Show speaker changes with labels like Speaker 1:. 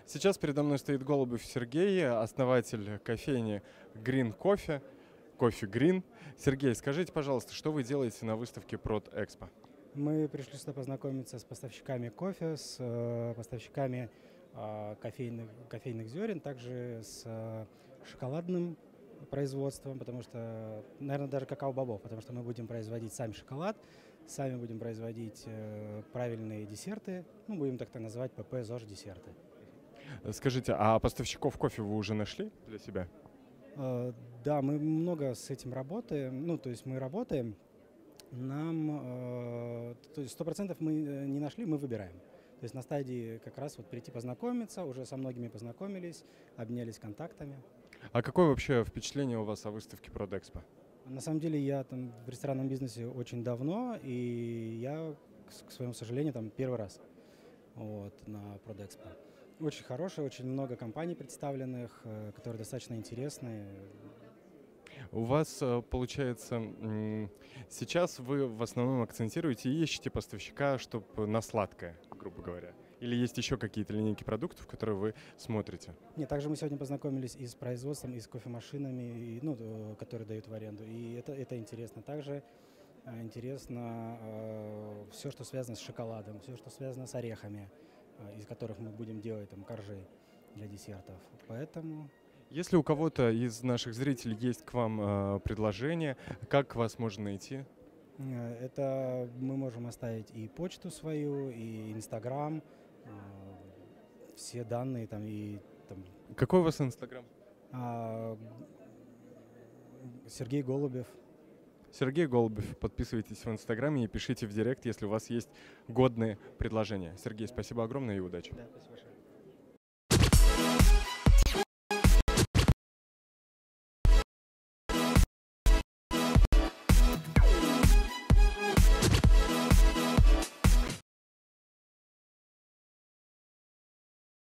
Speaker 1: Сейчас передо мной стоит Голубев Сергей, основатель кофейни Green Coffee, Coffee Green. Сергей, скажите, пожалуйста, что вы делаете на выставке Prod Expo?
Speaker 2: Мы пришли сюда познакомиться с поставщиками кофе, с поставщиками кофейных зерен, также с шоколадным производством, потому что, наверное, даже какао-бобов, потому что мы будем производить сами шоколад, сами будем производить правильные десерты, ну, будем так называть ПП, ЗОЖ десерты.
Speaker 1: Скажите, а поставщиков кофе вы уже нашли для себя?
Speaker 2: Да, мы много с этим работаем, ну, то есть мы работаем, то есть 100% мы не нашли, мы выбираем. То есть на стадии как раз вот прийти познакомиться, уже со многими познакомились, обменялись контактами.
Speaker 1: А какое вообще впечатление у вас о выставке Prod Expo?
Speaker 2: На самом деле я там в ресторанном бизнесе очень давно, и я, к своему сожалению, там первый раз вот, на Prodexpo. Очень хорошая, очень много компаний представленных, которые достаточно интересные.
Speaker 1: У вас, получается, сейчас вы в основном акцентируете и ищете поставщика, чтобы на сладкое, грубо говоря. Или есть еще какие-то линейки продуктов, которые вы смотрите?
Speaker 2: Нет, также мы сегодня познакомились и с производством, и с кофемашинами, которые дают в аренду. И это интересно. Также интересно все, что связано с шоколадом, все, что связано с орехами, из которых мы будем делать там коржи для десертов. Поэтому...
Speaker 1: Если у кого-то из наших зрителей есть к вам предложение, как вас можно найти?
Speaker 2: Это мы можем оставить и почту свою, и Инстаграм, все данные там и там.
Speaker 1: Какой у вас Инстаграм?
Speaker 2: Сергей Голубев.
Speaker 1: Сергей Голубев. Подписывайтесь в Инстаграме и пишите в директ, если у вас есть годные предложения. Сергей, спасибо огромное и удачи.
Speaker 2: Да, спасибо большое.